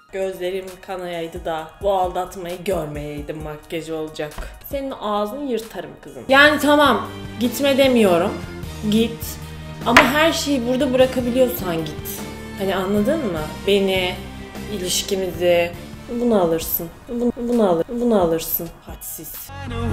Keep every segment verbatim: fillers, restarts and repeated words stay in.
Gözlerim kanayaydı da bu aldatmayı görmeyeydim makyajı olacak. Senin ağzını yırtarım kızım. Yani tamam, gitme demiyorum. Git. Ama her şeyi burada bırakabiliyorsan git. Hani anladın mı? Beni, ilişkimizi, bunu alırsın. Bunu, bunu alır, bunu alırsın. Hadsiz.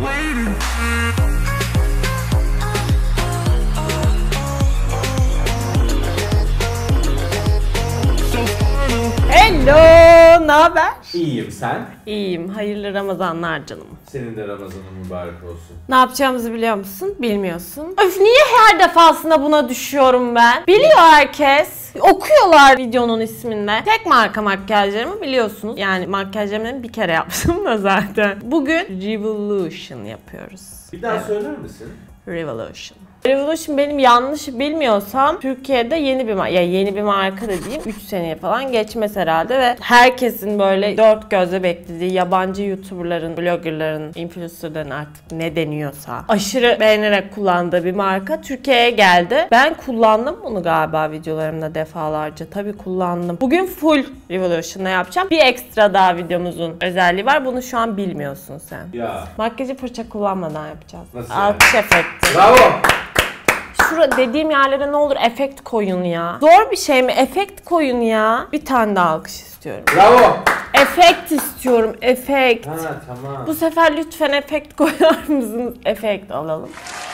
Hello, ne haber? İyiyim, sen? İyiyim, hayırlı Ramazanlar canım. Senin de Ramazan'ın mübarek olsun. Ne yapacağımızı biliyor musun? Bilmiyorsun. Öf, niye her defasında buna düşüyorum ben? Biliyor herkes. Okuyorlar videonun isminde. Tek marka makyajlarımı biliyorsunuz. Yani makyajlarımı bir kere yaptım da zaten. Bugün Revolution yapıyoruz. Bir daha evet. Söyler misin? Revolution. Revolution benim yanlış bilmiyorsam Türkiye'de yeni bir marka, ya yeni bir marka da diyeyim, üç seneye falan geçmez herhalde ve herkesin böyle dört gözle beklediği yabancı YouTuber'ların, blogger'ların, influencer'ların artık ne deniyorsa aşırı beğenerek kullandığı bir marka Türkiye'ye geldi. Ben kullandım bunu galiba videolarımda defalarca. Tabii kullandım. Bugün full Revolution'la yapacağım. Bir ekstra daha videomuzun özelliği var. Bunu şu an bilmiyorsun sen. Ya. Makyajı fırça kullanmadan yapacağız. Nasıl Alkış yani? efekti. Bravo! Şurada dediğim yerlere ne olur efekt koyun ya. Zor bir şey mi? Efekt koyun ya. Bir tane daha alkış istiyorum. Bravo! Efekt istiyorum. Efekt. Ha tamam. Bu sefer lütfen efekt koyar mısınız? Efekt alalım.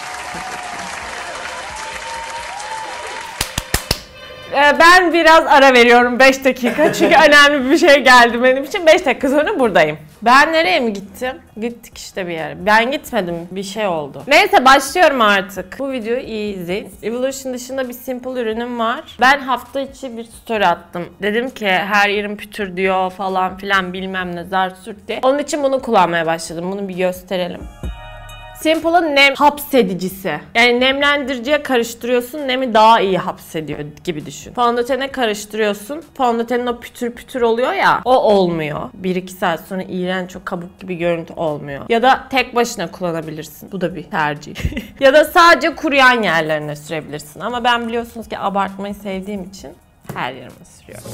Ben biraz ara veriyorum beş dakika çünkü önemli bir şey geldi benim için. beş dakika sonra buradayım. Ben nereye mi gittim? Gittik işte bir yere. Ben gitmedim. Bir şey oldu. Neyse başlıyorum artık. Bu videoyu iyi izleyin. Revolution dışında bir simple ürünüm var. Ben hafta içi bir story attım. Dedim ki her yerim pütür diyor falan filan bilmem ne zar sürt diye. Onun için bunu kullanmaya başladım. Bunu bir gösterelim. Simple'ın nem hapsedicisi. Yani nemlendiriciye karıştırıyorsun, nemi daha iyi hapsediyor gibi düşün. Fondötene karıştırıyorsun, fondötenin o pütür pütür oluyor ya, o olmuyor. bir iki saat sonra iğrenç o kabuk gibi görüntü olmuyor. Ya da tek başına kullanabilirsin. Bu da bir tercih. Ya da sadece kuruyan yerlerine sürebilirsin. Ama ben biliyorsunuz ki abartmayı sevdiğim için her yerime sürüyorum.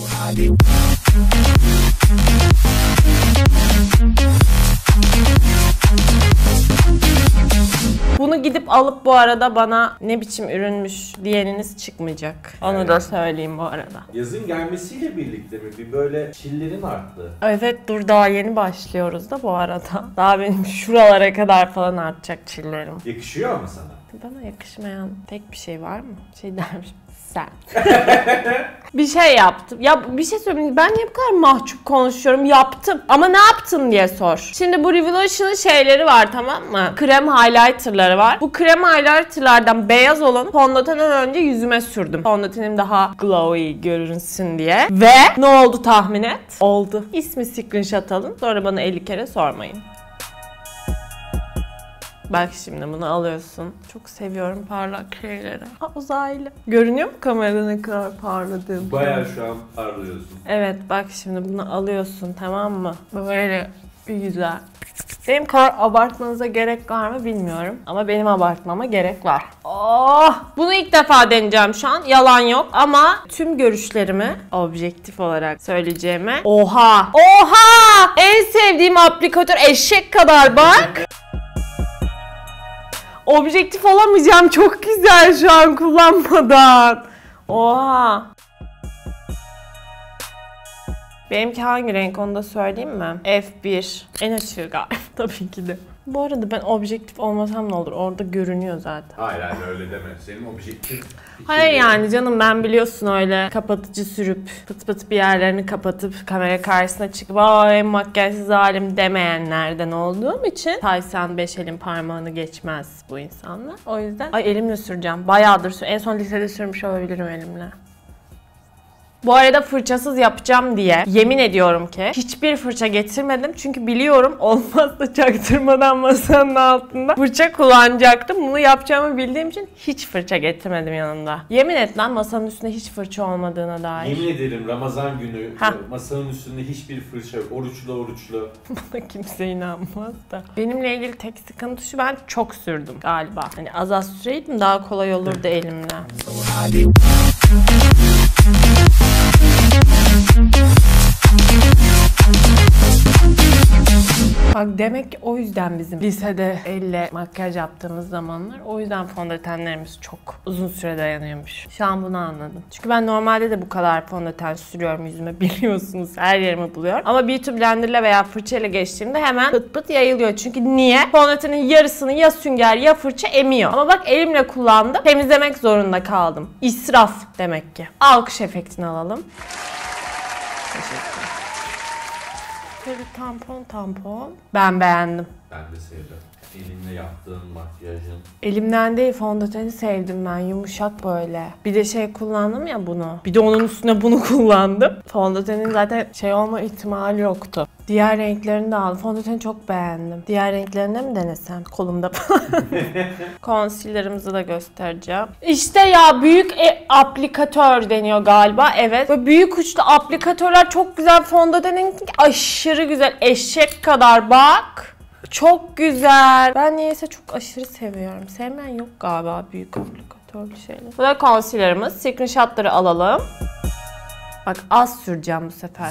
Bunu gidip alıp bu arada bana ne biçim ürünmüş diyeniniz çıkmayacak. Onu evet. da söyleyeyim bu arada. Yazın gelmesiyle birlikte mi? Bir böyle çillerin arttı. Evet dur daha yeni başlıyoruz da bu arada. Daha benim şuralara kadar falan artacak çillerim. Yakışıyor mu sana? Bana yakışmayan tek bir şey var mı? Şey dermiş. Sen. Bir şey yaptım. Ya bir şey söyleyeyim. Ben niye bu kadar mahcup konuşuyorum? Yaptım. Ama ne yaptın diye sor. Şimdi bu Revolution'ın şeyleri var tamam mı? Krem highlighter'ları var. Bu krem highlighter'lardan beyaz olan fondötenden önce yüzüme sürdüm. Fondötenim daha glowy görünsün diye. Ve ne oldu tahmin et? Oldu. İsmi screenshot alın. Sonra bana elli kere sormayın. Bak şimdi bunu alıyorsun. Çok seviyorum parlak şeyleri. Ha uzaylı. Görünüyor mu kamerada ne kadar parladığım? Bayağı şu an parlıyorsun. Evet bak şimdi bunu alıyorsun tamam mı? Böyle bir güzel. Benim kadar abartmanıza gerek var mı bilmiyorum. Ama benim abartmama gerek var. Oh! Bunu ilk defa deneyeceğim şu an. Yalan yok. Ama tüm görüşlerimi objektif olarak söyleyeceğime. Oha! Oha! En sevdiğim aplikatör eşek kadar bak. Objektif olamayacağım. Çok güzel şu an kullanmadan. Oha. Benimki hangi renk onu da söyleyeyim mi? F bir. En açığı galiba tabii ki de. Bu arada ben objektif olmasam ne olur? Orada görünüyor zaten. Hayır hayır öyle deme. Senin objektif... Hayır yani canım ben biliyorsun öyle kapatıcı sürüp pıt pıt bir yerlerini kapatıp kamera karşısına çıkıp aa en makyajsız halim demeyenlerden olduğum için Taysan beş elin parmağını geçmez bu insanlar. O yüzden ay elimle süreceğim. Bayağıdır sür. En son lisede sürmüş olabilirim elimle. Bu arada fırçasız yapacağım diye yemin ediyorum ki hiçbir fırça getirmedim. Çünkü biliyorum olmazsa çaktırmadan masanın altında fırça kullanacaktım. Bunu yapacağımı bildiğim için hiç fırça getirmedim yanımda. Yemin et lan masanın üstünde hiç fırça olmadığına dair. Yemin ederim Ramazan günü ha. masanın üstünde hiçbir fırça yok. Oruçlu oruçlu. Buna kimse inanmaz da. Benimle ilgili tek sıkıntı şu, ben çok sürdüm galiba. Hani az az süreydim daha kolay olurdu elimle. Thank you. Bak demek ki o yüzden bizim lisede elle makyaj yaptığımız zamanlar o yüzden fondötenlerimiz çok uzun süre dayanıyormuş. Şu an bunu anladım. Çünkü ben normalde de bu kadar fondöten sürüyorum yüzüme, biliyorsunuz, her yerimi buluyor. Ama Beauty Blender'la veya fırçayla geçtiğimde hemen pıt pıt yayılıyor. Çünkü niye? Fondötenin yarısını ya sünger ya fırça emiyor. Ama bak elimle kullandım. Temizlemek zorunda kaldım. İsraf demek ki. Alkış efektini alalım. Teşekkür. Böyle tampon tampon. Ben beğendim. Ben de sevdim. Elinle yaptığın makyajın. Elimden değil, fondöteni sevdim ben. Yumuşak böyle. Bir de şey kullandım ya bunu. Bir de onun üstüne bunu kullandım. Fondötenin zaten şey olma ihtimali yoktu. Diğer renklerini de aldım. Fondöteni çok beğendim. Diğer renklerini mi denesem? Kolumda falan. Concealer'ımızı da göstereceğim. İşte ya büyük e aplikatör deniyor galiba. Evet. Böyle büyük uçlu aplikatörler çok güzel. Fondötenin aşırı güzel. Eşek kadar bak. Çok güzel. Ben niyeyse çok aşırı seviyorum. Sevmeyen yok galiba büyük aplikatörlü şeyler. Bu da concealer'ımız. Screenshot'ları alalım. Bak az süreceğim bu sefer.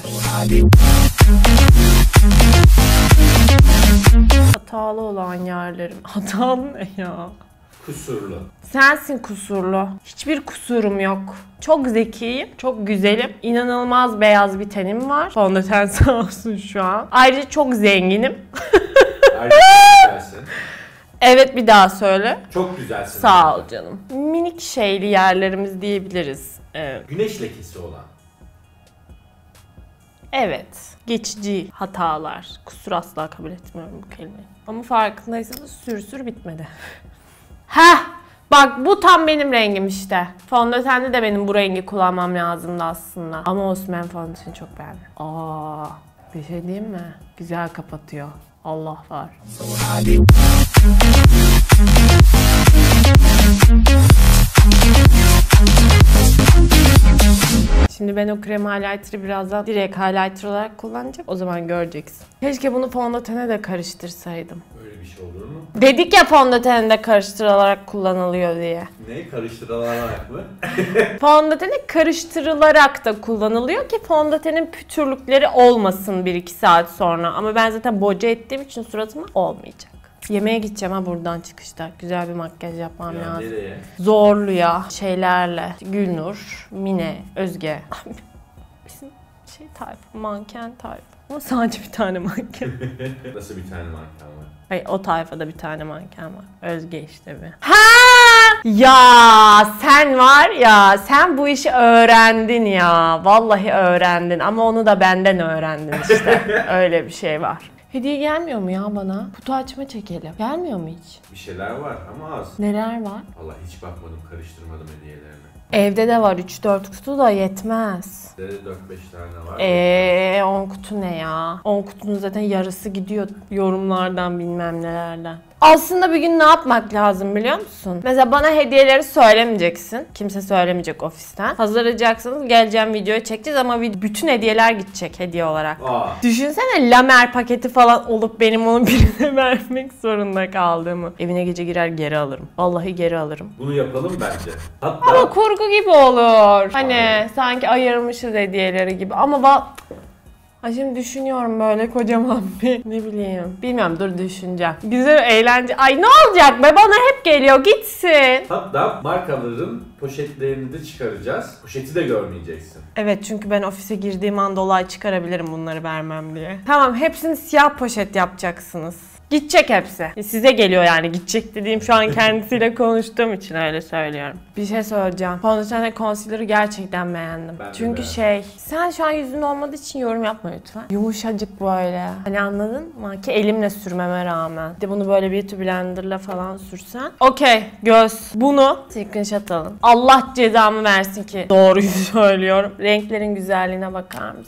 Hatalı olan yerlerim. Hatalı ne ya? Kusurlu. Sensin kusurlu. Hiçbir kusurum yok. Çok zekiyim, çok güzelim. İnanılmaz beyaz bir tenim var. Fondöten sağ olsun şu an. Ayrıca çok zenginim. Ayrıca güzelsin. Evet, bir daha söyle. Çok güzelsin. Sağ ol canım. Minik şeyli yerlerimiz diyebiliriz. Evet. Güneş lekesi olan. Evet. Geçici hatalar. Kusur asla kabul etmiyorum bu kelimeyi. Ama farkındaysanız sür sür bitmedi. Heh! Bak bu tam benim rengim işte. Fondötende de benim bu rengi kullanmam lazımdı aslında. Ama olsun, ben fondöteni çok beğendim. Aa, bir şey diyeyim mi? Güzel kapatıyor. Allah var. Şimdi ben o krem highlighter'ı birazdan direkt highlighter olarak kullanacağım. O zaman göreceksin. Keşke bunu fondötene de karıştırsaydım. Öyle bir şey olur mu? Dedik ya fondöteni de karıştırılarak kullanılıyor diye. Ne? Karıştırılarak mı? Fondöteni karıştırılarak da kullanılıyor ki fondötenin pütürlükleri olmasın bir iki saat sonra. Ama ben zaten boca ettiğim için suratıma olmayacak. Yemeğe gideceğim ha buradan çıkışta. Güzel bir makyaj yapmam Ya lazım. nereye? Zorlu ya şeylerle. Gülnur, Mine, Özge. Bizim şey tayfa, manken tayfa. Ama sadece bir tane manken. Nasıl bir tane manken var? Hayır, o tayfada bir tane manken var. Özge işte bir. Ha! Ya sen var ya, sen bu işi öğrendin ya. Vallahi öğrendin ama onu da benden öğrendin işte. Öyle bir şey var. Hediye gelmiyor mu ya bana? Kutu açma çekelim. Gelmiyor mu hiç? Bir şeyler var ama az. Neler var? Vallahi hiç bakmadım, karıştırmadım hediyelerini. Evde de var üç dört kutu da yetmez. Bizde de dört beş tane var. Eee on kutu ne ya? on kutunun zaten yarısı gidiyor yorumlardan bilmem nelerden. Aslında bir gün ne yapmak lazım biliyor musun? Mesela bana hediyeleri söylemeyeceksin. Kimse söylemeyecek ofisten. Hazırlayacaksınız, geleceğim, videoyu çekeceğiz ama bütün hediyeler gidecek hediye olarak. Aa. Düşünsene lamer paketi falan olup benim onu birine vermek zorunda kaldığımı. Evine gece girer geri alırım. Vallahi geri alırım. Bunu yapalım bence. Hatta Ama kurgu gibi olur. Hani sanki ayırmışız hediyeleri gibi. Ama bak... Ay şimdi düşünüyorum böyle kocaman bir ne bileyim. Bilmiyorum, dur düşüneceğim. Güzel eğlence. Ay ne olacak be, bana hep geliyor, gitsin. hatta markaların poşetlerini de çıkaracağız. Poşeti de görmeyeceksin. Evet, çünkü ben ofise girdiğim anda olay çıkarabilirim bunları vermem diye. Tamam, hepsini siyah poşet yapacaksınız. Gidecek hepsi. Size geliyor yani, gidecek dediğim şu an kendisiyle konuştuğum için öyle söylüyorum. Bir şey söyleyeceğim. Fondötenle concealer'ı gerçekten beğendim. Ben de Çünkü beğendim. şey, sen şu an yüzün olmadığı için yorum yapma lütfen. Yumuşacık böyle. Hani anladın mı? Ki elimle sürmeme rağmen. Bir de bunu böyle Beauty Blender'la falan sürsen. Okey, göz. Bunu screenshot alın. Allah cezamı versin ki doğruyu söylüyorum. Renklerin güzelliğine bakar mısın?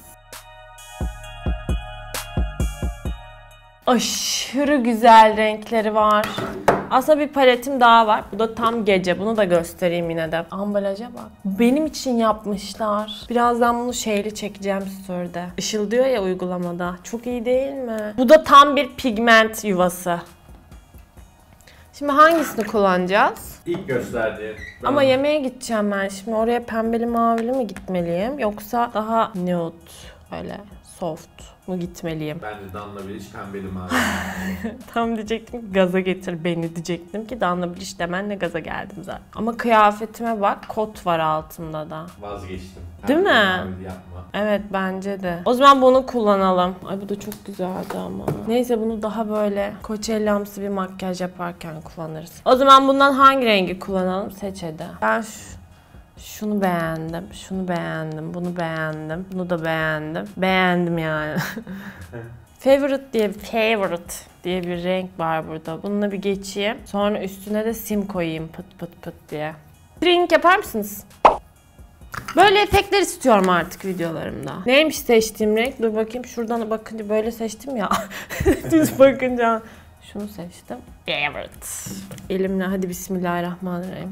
Aşırı güzel renkleri var. Aslında bir paletim daha var. Bu da tam gece. Bunu da göstereyim yine de. Ambalaja bak. Benim için yapmışlar. Birazdan bunu şeyli çekeceğim story'de. Işıldıyor ya uygulamada. Çok iyi değil mi? Bu da tam bir pigment yuvası. Şimdi hangisini kullanacağız? İlk gösterdiğin. Ben Ama yemeğe gideceğim ben. Şimdi oraya pembeli mavili mi gitmeliyim? Yoksa daha nude. Böyle soft mu gitmeliyim? Ben de Danla Bilic pembeli mavi. Tam diyecektim ki gaza getir beni diyecektim ki Danla Bilic demenle gaza geldim zaten. Ama kıyafetime bak, kot var altında da. Vazgeçtim. Değil mi? Mavi yapma. Evet bence de. O zaman bunu kullanalım. Ay bu da çok güzeldi ama. Neyse bunu daha böyle Coachella'msı bir makyaj yaparken kullanırız. O zaman bundan hangi rengi kullanalım? Seç hadi. Ben şu Şunu beğendim, şunu beğendim, bunu beğendim, bunu da beğendim. Beğendim yani. Favorite diye favorite diye bir renk var burada. Bununla bir geçeyim. Sonra üstüne de sim koyayım pıt pıt pıt diye. Drink yapar mısınız? Böyle efektler istiyorum artık videolarımda. Neymiş seçtiğim renk? Dur bakayım, şuradan bakınca böyle seçtim ya. Düz bakınca şunu seçtim. Favorite. Elimle hadi bismillahirrahmanirrahim.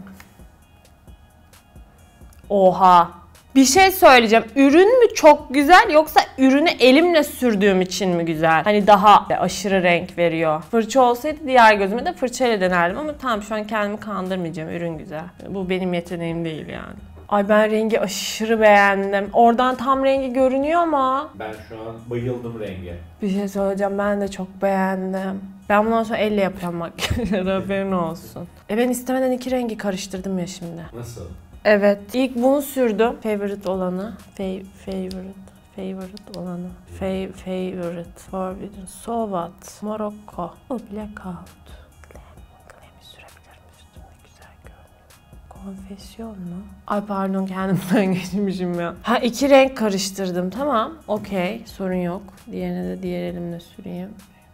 Oha. Bir şey söyleyeceğim. Ürün mü çok güzel yoksa ürünü elimle sürdüğüm için mi güzel? Hani daha aşırı renk veriyor. Fırça olsaydı diğer gözüme de fırçayla denerdim ama tamam şu an kendimi kandırmayacağım. Ürün güzel. Bu benim yeteneğim değil yani. Ay ben rengi aşırı beğendim. Oradan tam rengi görünüyor ama. Ben şu an bayıldım renge. Bir şey söyleyeceğim, ben de çok beğendim. Ben bundan sonra elle yapacağım makyajları, haberin olsun. E ben istemeden iki rengi karıştırdım ya şimdi. Nasıl? Evet. İlk bunu sürdüm. Favorite olanı. Fa favorite. Favorite olanı. Fa favorite. Forbidden. So what? Morocco. Oh, blackout. Glam. Glam'i sürebilirim üstüne. Güzel görünüyor. Konfesyon mu? Ay pardon, kendimden geçmişim ya. Ha iki renk karıştırdım. Tamam. Okey. Sorun yok. Diğerine de diğer elimle süreyim.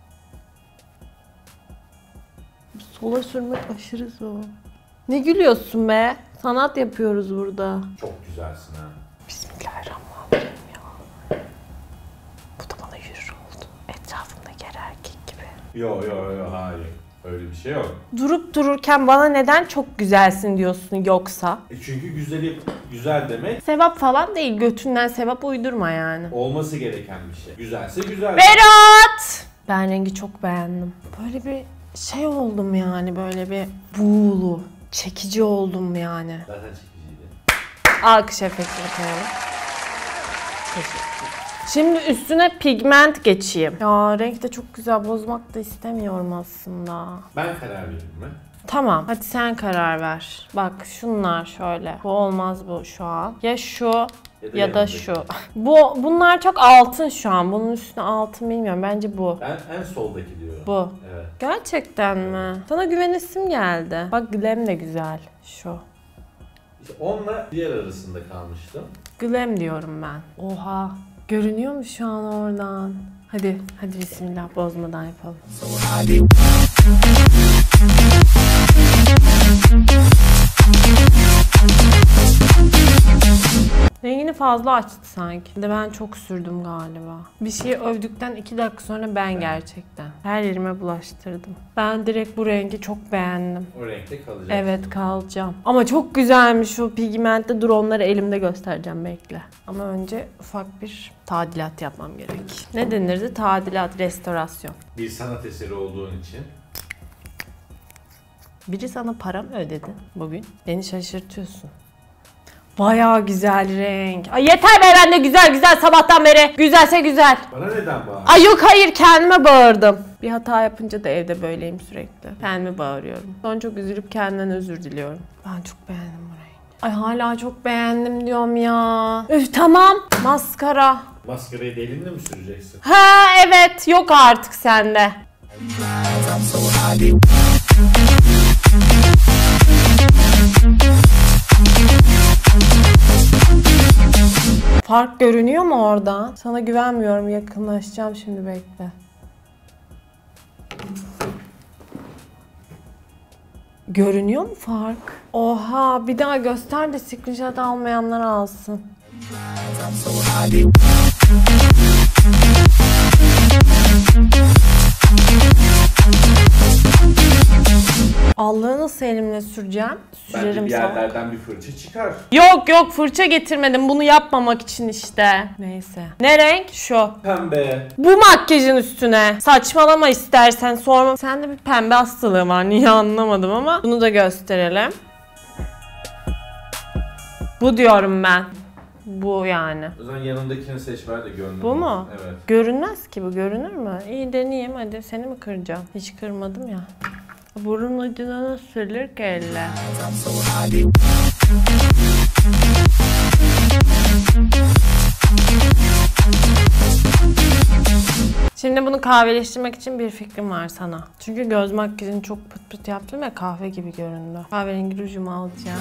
Sola sürmek aşırı zor. Ne gülüyorsun be? Sanat yapıyoruz burada. Çok güzelsin ha. Bismillahirrahmanirrahim ya. Bu da bana yürür oldu. Etrafımdaki her erkek gibi. Yo yo yo hayır. Öyle bir şey yok. Durup dururken bana neden çok güzelsin diyorsun yoksa? E çünkü güzeli güzel demek Sevap falan değil. Götünden sevap uydurma yani. olması gereken bir şey. Güzelse güzel. Berat! Ben rengi çok beğendim. Böyle bir şey oldum yani. Böyle bir buğulu. Çekici oldum yani. Zaten çekiciydi. Alkış efektini koyalım. Teşekkür. Şimdi üstüne pigment geçeyim. Ya renk de çok güzel, bozmak da istemiyorum aslında. Ben karar vereyim mi? Tamam, hadi sen karar ver. Bak şunlar şöyle. Bu olmaz bu şu an. Ya şu ya da, ya da şu. Bu bunlar çok altın şu an. Bunun üstüne altın bilmiyorum. Bence bu. Ben en soldaki diyorum. Bu. Evet. Gerçekten mi? Sana güvenesim geldi. Bak glam de güzel. Şu. İşte onunla diğer arasında kalmıştım. Glam diyorum ben. Oha. Görünüyor mu şu an oradan? Hadi, hadi bismillah bozmadan yapalım. Rengini fazla açtı sanki. Bir de ben çok sürdüm galiba. Bir şeyi övdükten iki dakika sonra ben gerçekten. Her yerime bulaştırdım. Ben direkt bu rengi çok beğendim. O renkte kalacak. Evet kalacağım. Ama çok güzelmiş o pigmentte. Dur onları elimde göstereceğim, bekle. Ama önce ufak bir tadilat yapmam gerek. Ne denirdi? Tadilat, restorasyon. Bir sanat eseri olduğun için. Biri sana para mı ödedi bugün? Beni şaşırtıyorsun. Bayağı güzel renk. Ay yeter be, ben de güzel güzel sabahtan beri. Güzelse güzel. Bana neden bağırdın? Ay yok hayır, kendime bağırdım. Bir hata yapınca da evde böyleyim sürekli. Kendime bağırıyorum. Sonra çok üzülüp kendimden özür diliyorum. Ben çok beğendim bu rengi. Ay hala çok beğendim diyorum ya. Üf tamam. Maskara. Maskarayı da elinle mi süreceksin? Ha evet, yok artık sende. Fark görünüyor mu oradan? Sana güvenmiyorum, yakınlaşacağım şimdi, bekle. Görünüyor mu fark? Oha, bir daha göster de screenshot almayanlar alsın. Allah'ı nasıl elimle süreceğim? Sürerim Bence bir sana. yerlerden bir fırça çıkar. Yok yok, fırça getirmedim bunu yapmamak için işte. Neyse. Ne renk? Şu. Pembe. Bu makyajın üstüne. Saçmalama istersen, sorma. Sende bir pembe hastalığı var. Niye anlamadım ama. Bunu da gösterelim. Bu diyorum ben. Bu yani. O zaman yanındakini seç ver de gönlüm. Bu mu? Evet. Görünmez ki bu. Görünür mü? İyi deneyeyim hadi. Seni mi kıracağım? Hiç kırmadım ya. Burun ucuna nasıl sürülür ki elle? Şimdi bunu kahveleştirmek için bir fikrim var sana. Çünkü göz makyajını çok pıt pıt yaptım ve kahve gibi göründü. Kahverengi rujumu alacağım.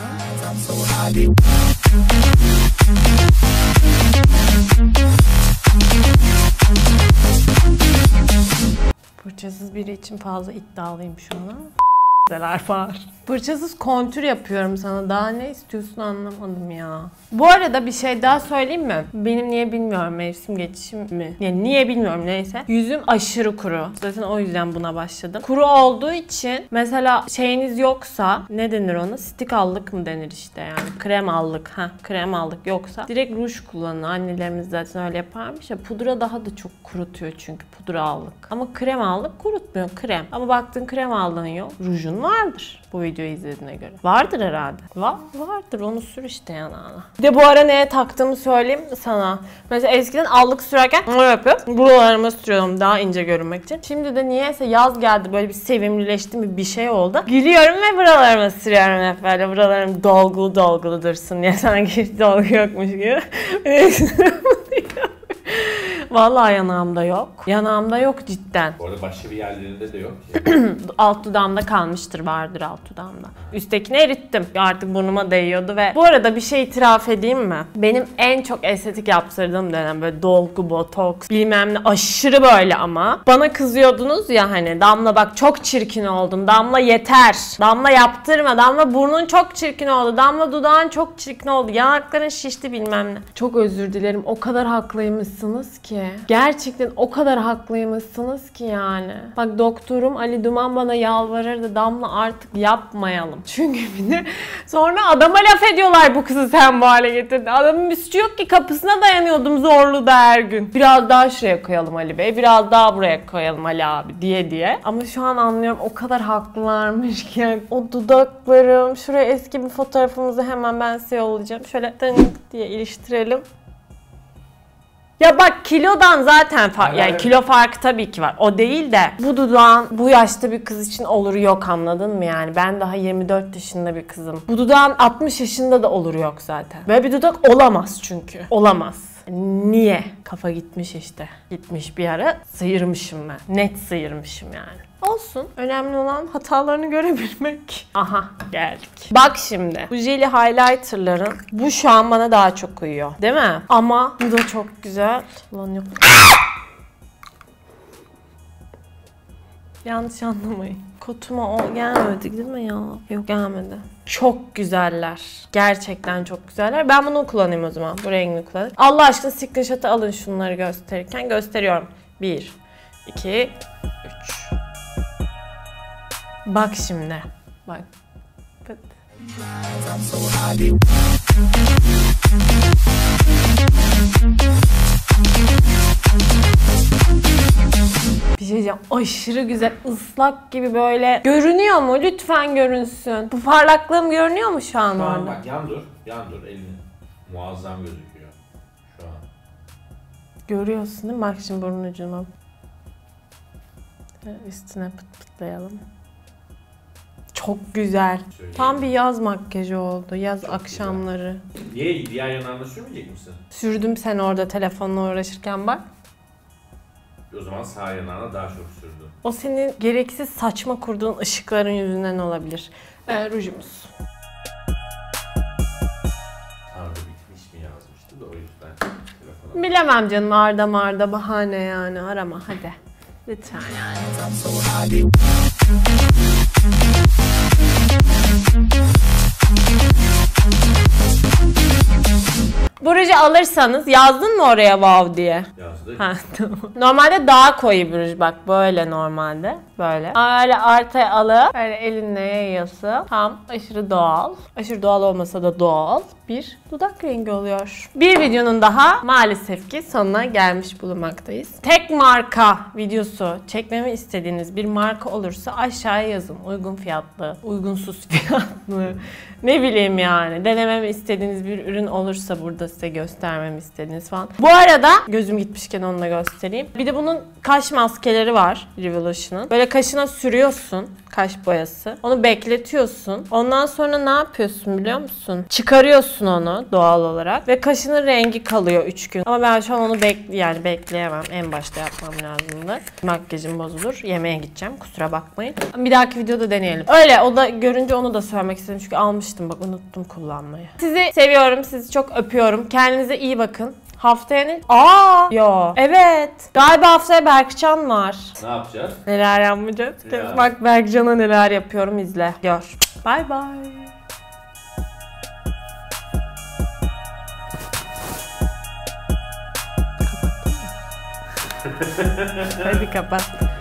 Fırçasız biri için fazla iddialıyım şu an. Neler var. Fırçasız kontür yapıyorum sana. Daha ne istiyorsun anlamadım ya. Bu arada bir şey daha söyleyeyim mi? Benim niye bilmiyorum mevsim geçişim mi? Yani niye bilmiyorum neyse. Yüzüm aşırı kuru. Zaten o yüzden buna başladım. Kuru olduğu için mesela şeyiniz yoksa ne denir ona? Stik allık mı denir işte yani. Krem allık. Ha, krem allık yoksa direkt ruj kullanın. Annelerimiz zaten öyle yaparmış ya. Pudra daha da çok kurutuyor çünkü pudra allık. Ama krem allık kurutmuyor. Krem. Ama baktın krem aldığın yok. Rujun vardır. Bu videoyu izlediğine göre. Vardır herhalde. Va vardır. Onu sür işte yanağına. Bir de bu ara neye taktığımı söyleyeyim sana. Mesela eskiden allık sürerken ne yapıyorum? Buralarıma sürüyorum daha ince görünmek için. Şimdi de niyeyse yaz geldi. Böyle bir sevimlileştim bir bir şey oldu. Gülüyorum ve buralarıma sürüyorum hep böyle. Buralarım dolgulu dolgulu dursun diye. Sanki hiç dolgu yokmuş gibi. Vallahi yanağımda yok. Yanağımda yok cidden. Bu arada başka bir yerlerinde de yok ki. Alt dudağımda kalmıştır, vardır alt dudağımda. Üsttekini erittim. Artık burnuma değiyordu ve bu arada bir şey itiraf edeyim mi? Benim en çok estetik yaptırdığım dönem böyle dolgu, botoks, bilmem ne aşırı böyle ama. Bana kızıyordunuz ya hani Damla bak çok çirkin oldun. Damla yeter. Damla yaptırma. Damla burnun çok çirkin oldu. Damla dudağın çok çirkin oldu. Yanakların şişti bilmem ne. Çok özür dilerim. O kadar haklıymışsınız ki. Gerçekten o kadar haklıymışsınız ki yani. Bak doktorum Ali Duman bana yalvarırdı. Damla artık yapmayalım. Çünkü bir de sonra adama laf ediyorlar bu kızı sen bu hale getirdin. Adamın bir suçu yok ki kapısına dayanıyordum zorlu da her gün. Biraz daha şuraya koyalım Ali Bey. Biraz daha buraya koyalım Ali abi diye diye. Ama şu an anlıyorum o kadar haklılarmış ki. Yani o dudaklarım. Şuraya eski bir fotoğrafımızı hemen ben size yollayacağım. Şöyle tınk diye iliştirelim. Ya bak kilodan zaten fark, yani kilo farkı tabii ki var. O değil de bu dudağın bu yaşta bir kız için oluru yok anladın mı yani? Ben daha yirmi dört yaşında bir kızım. Bu dudağın altmış yaşında da oluru yok zaten. Böyle bir dudak olamaz çünkü. Olamaz. Niye? Kafa gitmiş işte. Gitmiş bir ara. Sıyırmışım ben. Net sıyırmışım yani. Olsun. Önemli olan hatalarını görebilmek. Aha geldik. Bak şimdi. Bu jelly highlighterların bu şu an bana daha çok uyuyor. Değil mi? Ama bu da çok güzel. Ulan yok. Yanlış anlamayın. Kotuma o gelmedi değil mi ya? Yok gelmedi. Çok güzeller. Gerçekten çok güzeller. Ben bunu kullanayım o zaman. Bu rengini kullanayım. Allah aşkına screenshot'ı alın şunları gösterirken. Gösteriyorum. bir, iki, üç. Bak şimdi. Bak. Pıt. Bir şey diyeceğim. Aşırı güzel. Islak gibi böyle. Görünüyor mu? Lütfen görünsün. Bu parlaklığım görünüyor mu şu an Şu an orada? bak yan dur. Yan dur elini. Muazzam gözüküyor. Şu an. Görüyorsun değil mi? Bak şimdi burun ucuna. Üstüne pıt pıtlayalım. Çok güzel. Söyleyeyim. Tam bir yaz makyajı oldu. Yaz Çok akşamları. Niye? Diğer yanağına sürmeyecek misin? Sürdüm sen orada telefonla uğraşırken bak. O zaman sağ yanağına daha çok sürdü. O senin gereksiz saçma kurduğun ışıkların yüzünden olabilir. Ee, rujumuz. Arda bitmiş mi yazmıştı da o yüzden telefona... Bilemem canım Arda marda bahane yani arama hadi. Lütfen yani. Bu ruju alırsanız yazdın mı oraya wow diye? Yazdık. Ha, tamam. Normalde daha koyu bir ruj bak böyle normalde böyle. Öyle ortaya alıp böyle elinle yayıyorsun. Tam aşırı doğal. Aşırı doğal olmasa da doğal bir dudak rengi oluyor. Bir videonun daha maalesef ki sonuna gelmiş bulunmaktayız. Tek marka videosu çekmemi istediğiniz bir marka olursa aşağıya yazın. Uygun fiyatlı, uygunsuz fiyatlı. Ne bileyim yani. yani. Denememi istediğiniz bir ürün olursa burada size göstermemi istediğiniz falan. Bu arada gözüm gitmişken onu da göstereyim. Bir de bunun kaş maskeleri var Revolution'ın. Böyle kaşına sürüyorsun. Kaş boyası. Onu bekletiyorsun. Ondan sonra ne yapıyorsun biliyor musun? Çıkarıyorsun onu doğal olarak. Ve kaşının rengi kalıyor üç gün. Ama ben şu an onu bekle yani bekleyemem. En başta yapmam lazımdı. Makyajım bozulur. Yemeğe gideceğim. Kusura bakmayın. Bir dahaki videoda deneyelim. Öyle o da görünce onu da söylemek istedim. Çünkü almıştım bak unuttum kullanmayı. Sizi seviyorum. Sizi çok öpüyorum. Kendinize iyi bakın. Haftaya ne? Aa, yo. Evet. Galiba haftaya Berkcan var. Ne yapacağız? Neler yapmayacağız? Ya. Bak Berkcan'a neler yapıyorum izle. Gör. Bye bye. Hadi kapat.